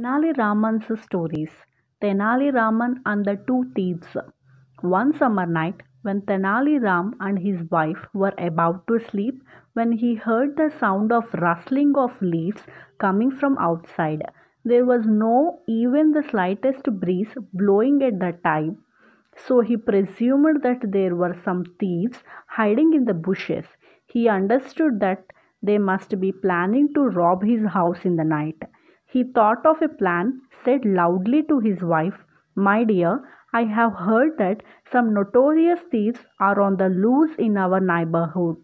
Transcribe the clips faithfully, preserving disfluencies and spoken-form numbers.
Tenali Raman's stories. Tenali Raman and the two thieves. One summer night, when Tenali Ram and his wife were about to sleep, when he heard the sound of rustling of leaves coming from outside, there was no even the slightest breeze blowing at the time. So he presumed that there were some thieves hiding in the bushes. He understood that they must be planning to rob his house in the night. He thought of a plan, said loudly to his wife, "My dear, I have heard that some notorious thieves are on the loose in our neighborhood.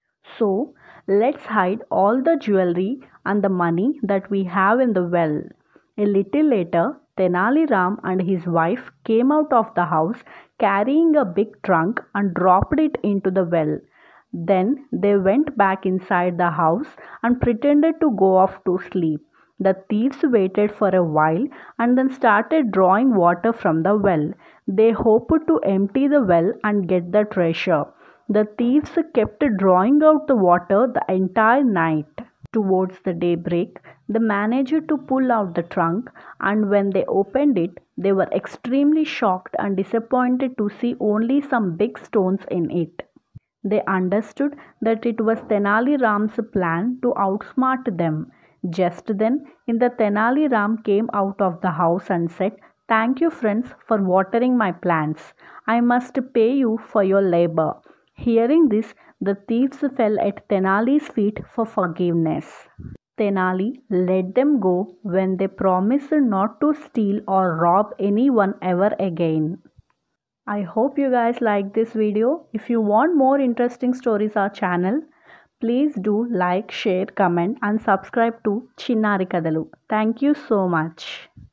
So let's hide all the jewelry and the money that we have in the well." A little later, Tenali Ram and his wife came out of the house carrying a big trunk and dropped it into the well. Then they went back inside the house and pretended to go off to sleep. The thieves waited for a while and then started drawing water from the well. They hoped to empty the well and get the treasure. The thieves kept drawing out the water the entire night. Towards the daybreak, they managed to pull out the trunk, and when they opened it, they were extremely shocked and disappointed to see only some big stones in it. They understood that it was Tenali Ram's plan to outsmart them. Just then, in the Tenali Ram came out of the house and said, "Thank you, friends, for watering my plants. I must pay you for your labor." Hearing this, the thieves fell at Tenali's feet for forgiveness. Tenali let them go when they promised not to steal or rob anyone ever again. I hope you guys like this video. If you want more interesting stories on our channel, please do like, share, comment and subscribe to Chinnari Kadalu. Thank you so much.